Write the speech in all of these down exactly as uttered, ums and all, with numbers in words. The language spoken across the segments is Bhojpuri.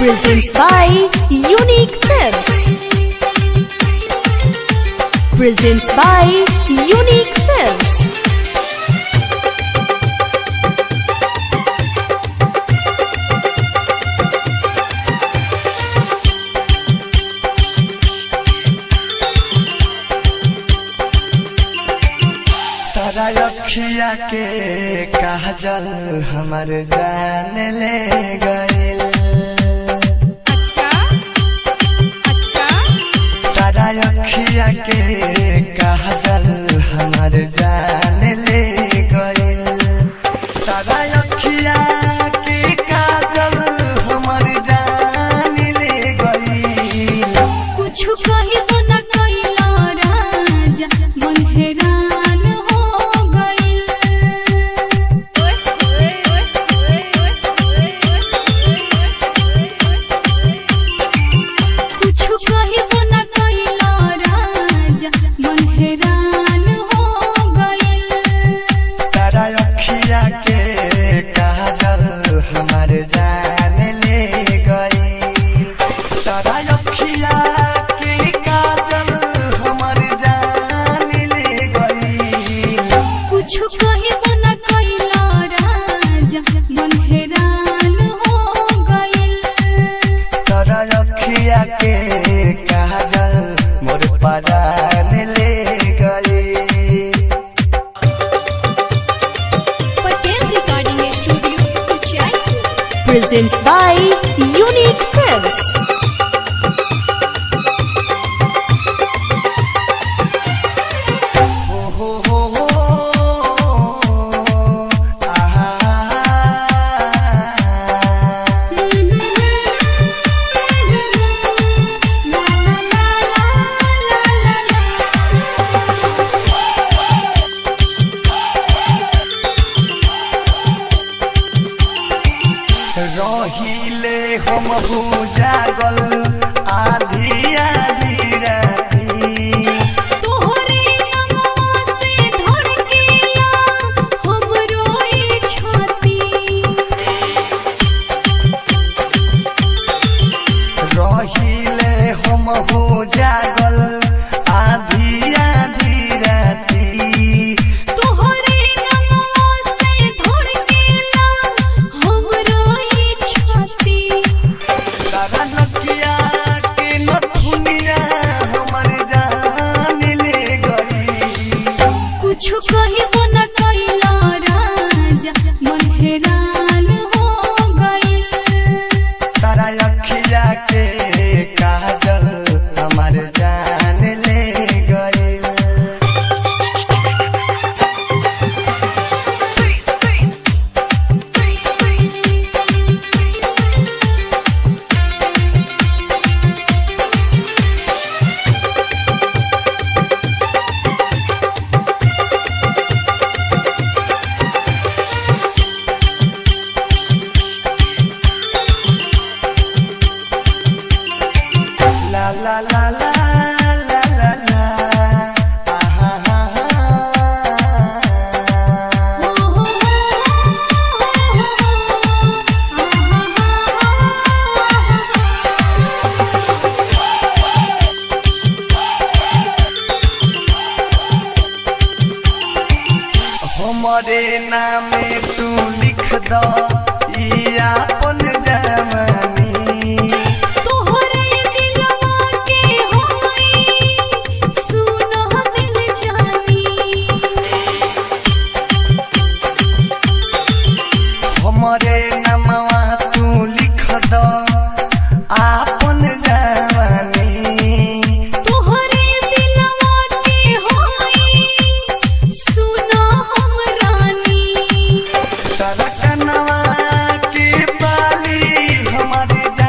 Presents by Unique Films. Presents by Unique Films. तारा अखिया के काजल हमर जान ले गइल। अच्छा अच्छा तारा अखिया के काजल हमर जान ले गइल। तारा अखिया के काजल हमर जान ले गइल। कुछ कही तो न कइला राजा मन हैरान हो गइल। कुछ कही तो न कइला राजा मन हैरान हो गइल। तारा अखिया के काजल हमर जान ले गइल। तारा अखिया के काजल हमर जान ले गइल। कुछ कही तो न कइला राजा मन हैरान हो गइल। तारा अखिया के काजल मोर परान ले गइल। Patel recording studio Uchaipur. Presents by Unique Films. हो हो हो हो आहा रहिले हम हो जागल आधी आधी राती। तोहरे नमवा से धड़केला हमरो ई छाती। रहिले हम हो जागल आधी आधी राती। तोहरे नमवा से धड़केला हमरो ई छाती। तारा नकिया के नथुनिया हमर जान ले गई। कुछ कही तो न कइला राजा मन हैरान हो गइल। तारा अखिया के काजल हमर जान ले गइल। ला ला ला ला ला ला ला आहा हा हो हो हो हमरे नामे तू लिख दो ई आपन जवानी। तोहरे दिलवा के होई सुनो दिल जानी। हमरे नामवा तू लिख दो आपन जवानी। तोहरे दिलवा के होई सुनो हम रानी। तारा कनवा के बाली हमरे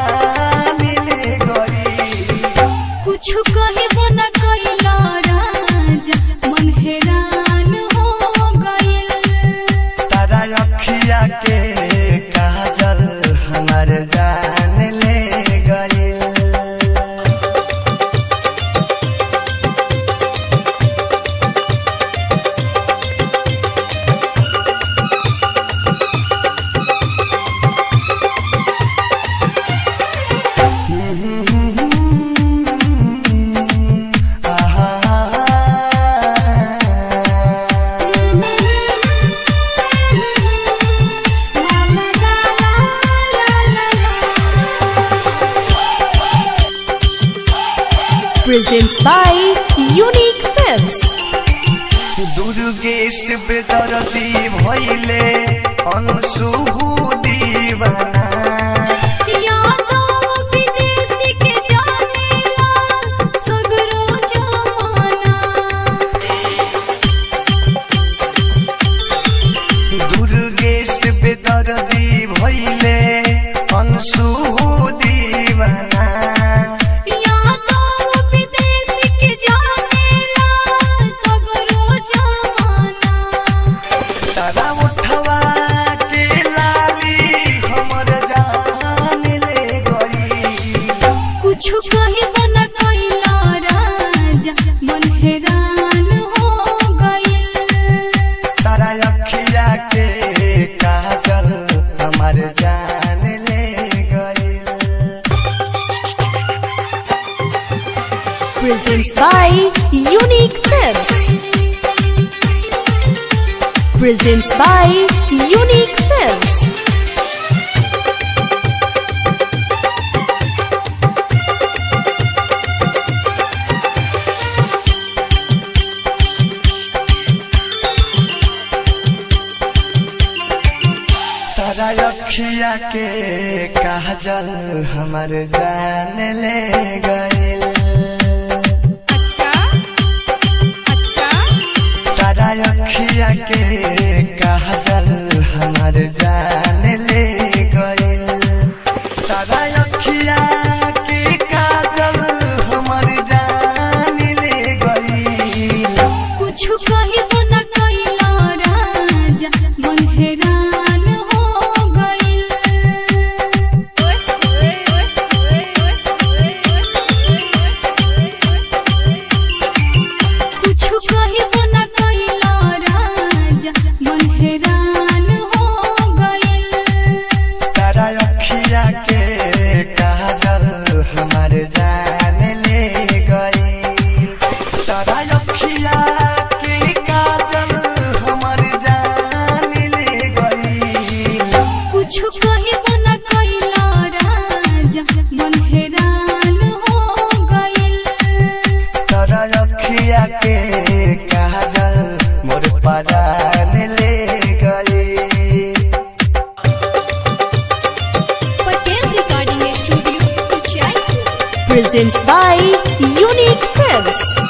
बेदर्दी भइले अंशु दीवाना यादो विदेशी के जानेला सगरो जमाना दुर्गेश बेदर्दी भइले अंशु दीवाना यादो विदेशी के जानेला सगरो जमाना तारा उठवा के लाली हमर जान ले गई कुछ कही न कैला राजा मन हैरान हो गइल तारा अखिया के काजल हमर जान ले गई Presents by Unique Films. Presents by Unique Films. तारा अखिया के काजल हमर जान ले गइल अच्छा अच्छा तारा अखिया के काजल हमर जान ले गइल तारा अखिया के काजल हमर जान ले गइल कुछ कही न कैला राजा मन हैरान हो गइल कुछ कही न कैला राजा मन हैरान हो गइल तारा अखिया के काजल हमर जान ले गइल तारा अखिया के काजल हमर जान ले गइल कुछ कही न कैला राजा मन हैरान हो गइल तारा अखिया के काजल मोर परान ले गइल Patel recording studio Uchaipur Presents by Unique Films.